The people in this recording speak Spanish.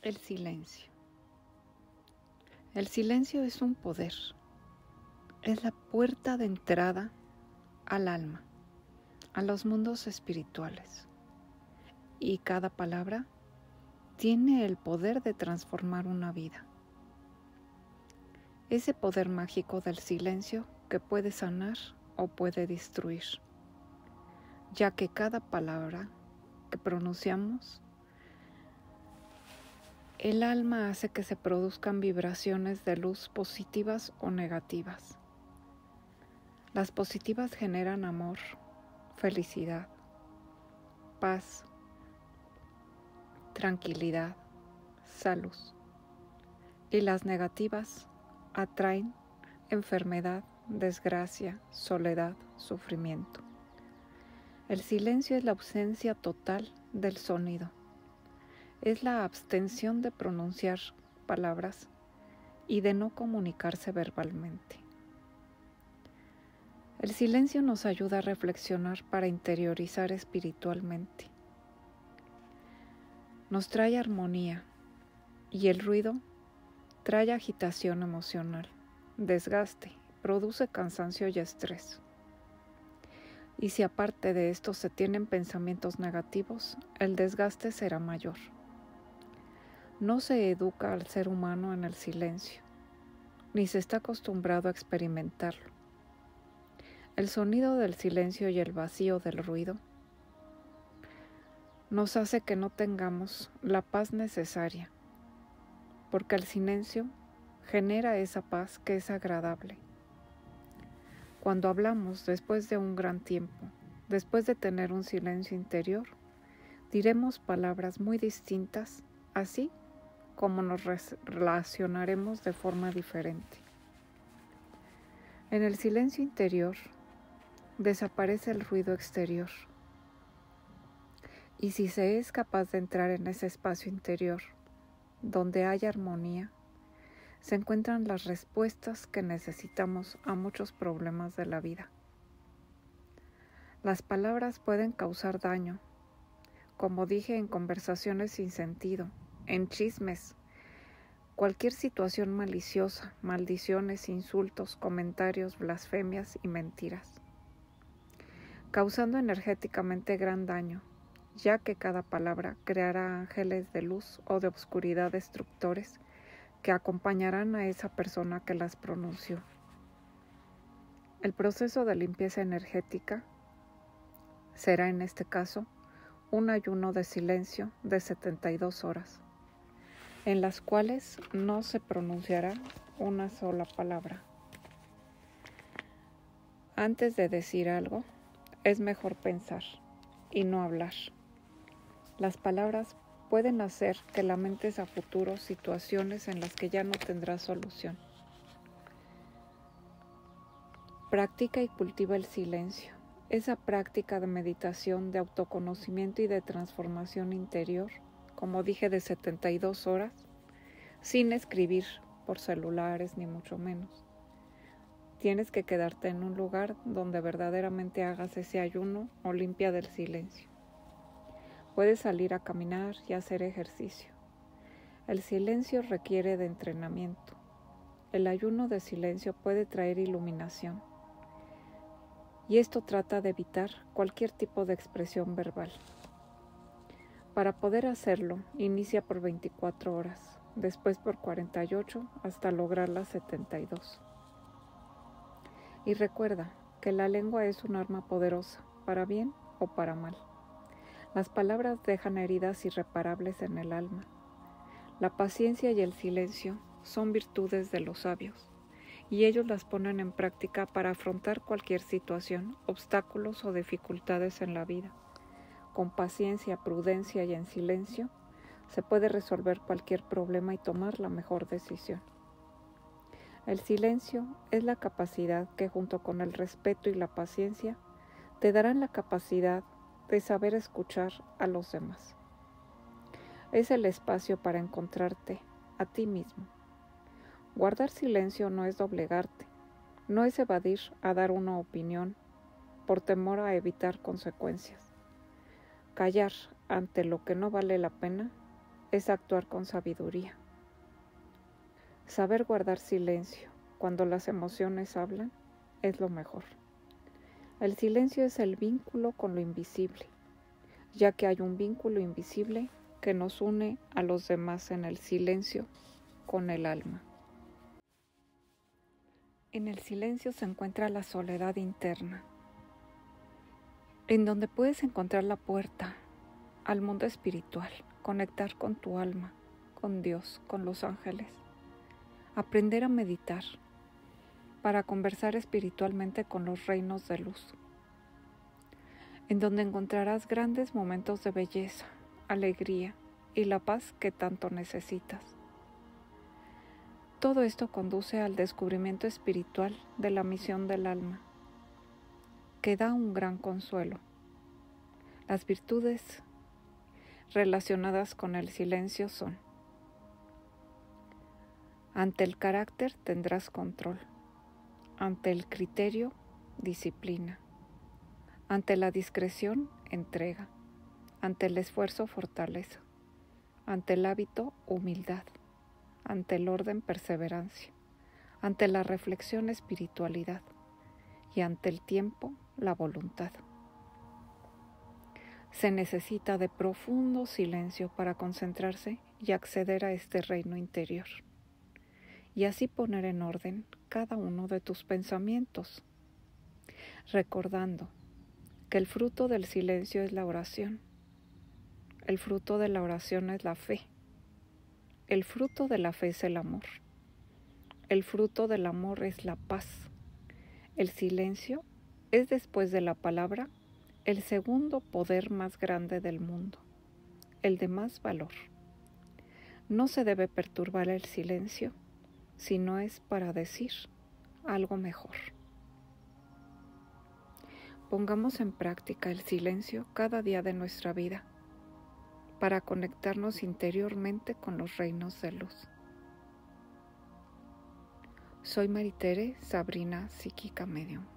El silencio. El silencio es un poder. Es la puerta de entrada al alma, a los mundos espirituales. Y cada palabra tiene el poder de transformar una vida. Ese poder mágico del silencio que puede sanar o puede destruir, ya que cada palabra que pronunciamos, el alma hace que se produzcan vibraciones de luz positivas o negativas. Las positivas generan amor, felicidad, paz, tranquilidad, salud. Y las negativas atraen enfermedad, desgracia, soledad, sufrimiento. El silencio es la ausencia total del sonido. Es la abstención de pronunciar palabras y de no comunicarse verbalmente. El silencio nos ayuda a reflexionar para interiorizar espiritualmente. Nos trae armonía y el ruido trae agitación emocional, desgaste, produce cansancio y estrés. Y si aparte de esto se tienen pensamientos negativos, el desgaste será mayor. No se educa al ser humano en el silencio, ni se está acostumbrado a experimentarlo. El sonido del silencio y el vacío del ruido nos hace que no tengamos la paz necesaria, porque el silencio genera esa paz que es agradable. Cuando hablamos después de un gran tiempo, después de tener un silencio interior, diremos palabras muy distintas, así como nos relacionaremos de forma diferente. En el silencio interior desaparece el ruido exterior. Y si se es capaz de entrar en ese espacio interior, donde hay armonía, se encuentran las respuestas que necesitamos a muchos problemas de la vida. Las palabras pueden causar daño, como dije, en conversaciones sin sentido, en chismes, cualquier situación maliciosa, maldiciones, insultos, comentarios, blasfemias y mentiras, causando energéticamente gran daño, ya que cada palabra creará ángeles de luz o de oscuridad destructores que acompañarán a esa persona que las pronunció. El proceso de limpieza energética será en este caso un ayuno de silencio de 72 horas, en las cuales no se pronunciará una sola palabra. Antes de decir algo, es mejor pensar y no hablar. Las palabras pueden hacer que lamentes a futuro situaciones en las que ya no tendrás solución. Practica y cultiva el silencio, esa práctica de meditación, de autoconocimiento y de transformación interior, como dije, de 72 horas, sin escribir por celulares ni mucho menos. Tienes que quedarte en un lugar donde verdaderamente hagas ese ayuno o limpia del silencio. Puedes salir a caminar y hacer ejercicio. El silencio requiere de entrenamiento. El ayuno de silencio puede traer iluminación. Y esto trata de evitar cualquier tipo de expresión verbal. Para poder hacerlo, inicia por 24 horas, después por 48 hasta lograr las 72. Y recuerda que la lengua es un arma poderosa, para bien o para mal. Las palabras dejan heridas irreparables en el alma. La paciencia y el silencio son virtudes de los sabios, y ellos las ponen en práctica para afrontar cualquier situación, obstáculos o dificultades en la vida. Con paciencia, prudencia y en silencio, se puede resolver cualquier problema y tomar la mejor decisión. El silencio es la capacidad que, junto con el respeto y la paciencia, te darán la capacidad de saber escuchar a los demás. Es el espacio para encontrarte a ti mismo. Guardar silencio no es doblegarte, no es evadir a dar una opinión por temor a evitar consecuencias. Callar ante lo que no vale la pena es actuar con sabiduría. Saber guardar silencio cuando las emociones hablan es lo mejor. El silencio es el vínculo con lo invisible, ya que hay un vínculo invisible que nos une a los demás en el silencio con el alma. En el silencio se encuentra la soledad interna, en donde puedes encontrar la puerta al mundo espiritual, conectar con tu alma, con Dios, con los ángeles, aprender a meditar para conversar espiritualmente con los reinos de luz, en donde encontrarás grandes momentos de belleza, alegría y la paz que tanto necesitas. Todo esto conduce al descubrimiento espiritual de la misión del alma, que da un gran consuelo. Las virtudes relacionadas con el silencio son: ante el carácter tendrás control, ante el criterio, disciplina, ante la discreción, entrega, ante el esfuerzo, fortaleza, ante el hábito, humildad, ante el orden, perseverancia, ante la reflexión, espiritualidad, y ante el tiempo, la voluntad. Se necesita de profundo silencio para concentrarse y acceder a este reino interior, y así poner en orden cada uno de tus pensamientos, recordando que el fruto del silencio es la oración, el fruto de la oración es la fe, el fruto de la fe es el amor, el fruto del amor es la paz. El silencio es, después de la palabra, el segundo poder más grande del mundo, el de más valor. No se debe perturbar el silencio si no es para decir algo mejor. Pongamos en práctica el silencio cada día de nuestra vida para conectarnos interiormente con los reinos de luz. Soy Maritere Sabrina, psíquica medium.